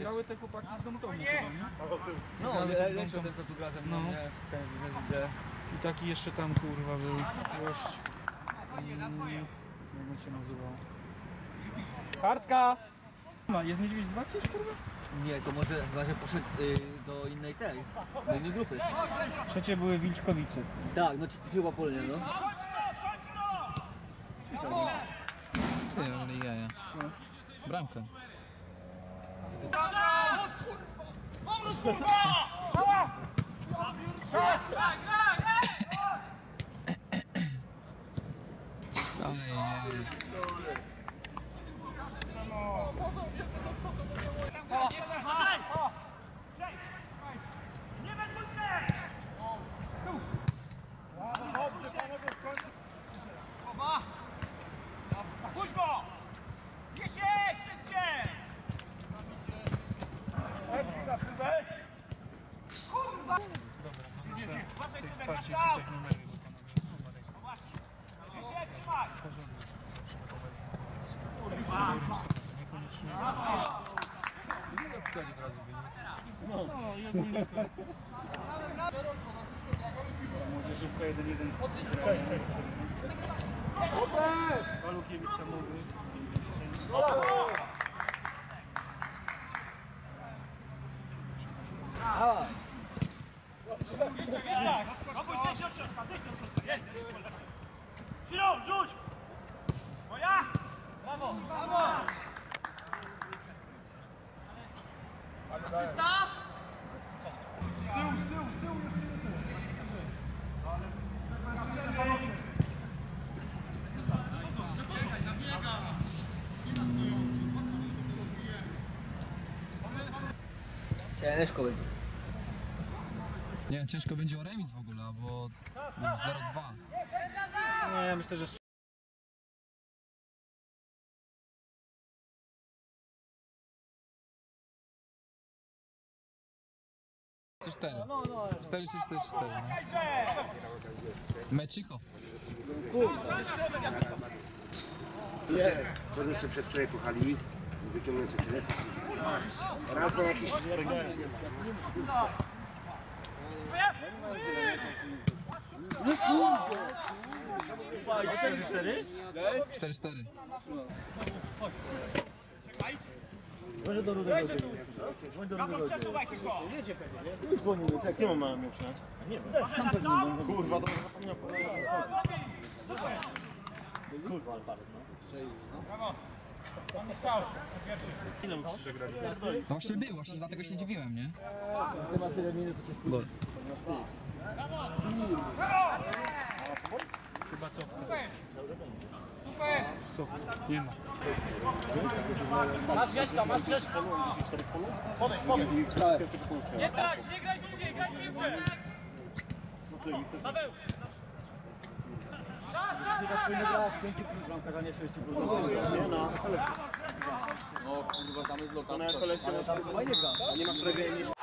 grały te chłopaki z Domtomu, nie? No, lepszy ten co tu gra ze mną, nie? Widzę. I taki jeszcze tam kurwa był gość. Jak on się nazywał? Kartka! Jest Niedźwiedź 2 gdzieś kurwa? Nie, to może poszedł do innej do innej grupy. Trzecie były Wilczkowice. Tak, no ci chyba Polnie, no. Ty, ale jaja. Bramka. Powrót kurwa! Ojej. Nie we dwójkę! Dobrze, panowie, w końcu. Puść go! Giesiek, szybciej! Ekstra, Sylwek! Kurwa! Uważaj sobie, Kaszał! Giesiek, trzymaj! Kurwa! No i ogólnie to... Młodzieżówka 1-1 z Walukiewicz samochód. Robuj, zejdź do środka, jest! Ciro, rzuć! Moja! Brawo, brawo! Asysta! Z tyłu jeszcze Ciężko będzie. Nie wiem, ciężko będzie o remis w ogóle, bo 0-2. Nie, myślę, że... Cztery. 4-4-4-4. Mexico. Będę sobie przedwczoraj puchali, wyciągnąłem sobie telefon. Raz na jakiś... No kurde! 4-4. Brawo, przesuwaj tylko! Nie mam miał przyjechać. Nie wiem. Kurwa, to zapomniałem. Kurwa, ale Brawo! Mamy strzał, pierwszy. Ile mu krzyże grali? No właśnie był, właśnie dlatego się dziwiłem, nie? Gol. Chyba cofka. Super! Cofka. Nie ma. Masz Grześka! Podejdź! Nie trać, nie graj długiej, graj piłkę! Paweł! No kurwa, tam jest lokacja. Nie ma którego